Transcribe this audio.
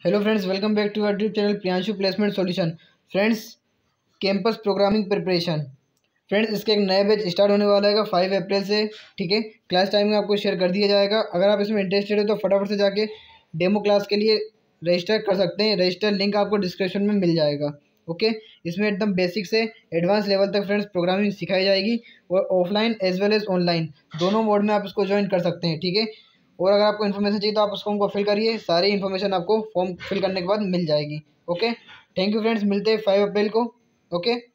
Hello friends, welcome back to YouTube channel Priyanshu placement solution. Friends, campus programming preparation. Friends, इसके एक नया batch start होने वाला है 5 अप्रैल से। ठीक है, क्लास टाइमिंग आपको शेयर कर दिया जाएगा। अगर आप इसमें इंटरेस्टेड हो तो फटाफट से जाके डेमो क्लास के लिए रजिस्टर कर सकते हैं। रजिस्टर लिंक आपको डिस्क्रिप्शन में मिल जाएगा। ओके, इसमें एकदम बेसिक से एडवांस लेवल तक फ्रेंड्स प्रोग्रामिंग सिखाई जाएगी और offline as well as online दोनों मोड में आप इसको ज्वाइन कर सकते हैं। ठीक है, और अगर आपको इन्फॉर्मेशन चाहिए तो आप उस फॉर्म को फिल करिए। सारी इन्फॉर्मेशन आपको फॉर्म फिल करने के बाद मिल जाएगी। ओके, थैंक यू फ्रेंड्स, मिलते हैं 5 अप्रैल को। ओके।